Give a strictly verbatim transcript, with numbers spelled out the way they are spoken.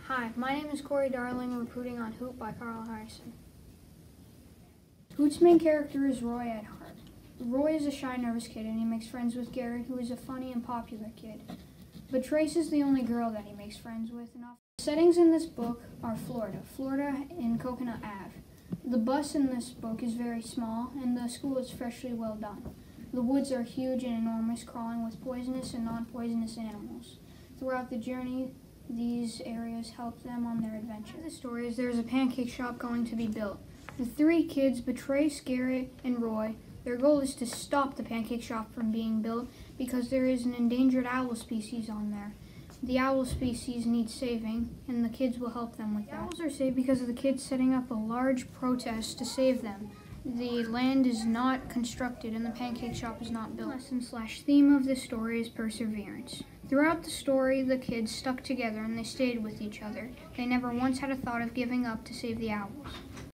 Hi, my name is Corey Darling, reporting on Hoot by Carl Harrison. Hoot's main character is Roy at heart. Roy is a shy, nervous kid, and he makes friends with Garrett, who is a funny and popular kid. But Trace is the only girl that he makes friends with. And the settings in this book are Florida, Florida in Coconut Ave. The bus in this book is very small, and the school is freshly well done. The woods are huge and enormous, crawling with poisonous and non-poisonous animals. Throughout the journey, these areas help them on their adventure. The story is there is a pancake shop going to be built. The three kids betray Garrett and Roy. Their goal is to stop the pancake shop from being built because there is an endangered owl species on there. The owl species needs saving, and the kids will help them with that. The owls are saved because of the kids setting up a large protest to save them. The land is not constructed and the pancake shop is not built. The lesson slash theme of this story is perseverance. Throughout the story, the kids stuck together and they stayed with each other. They never once had a thought of giving up to save the owls.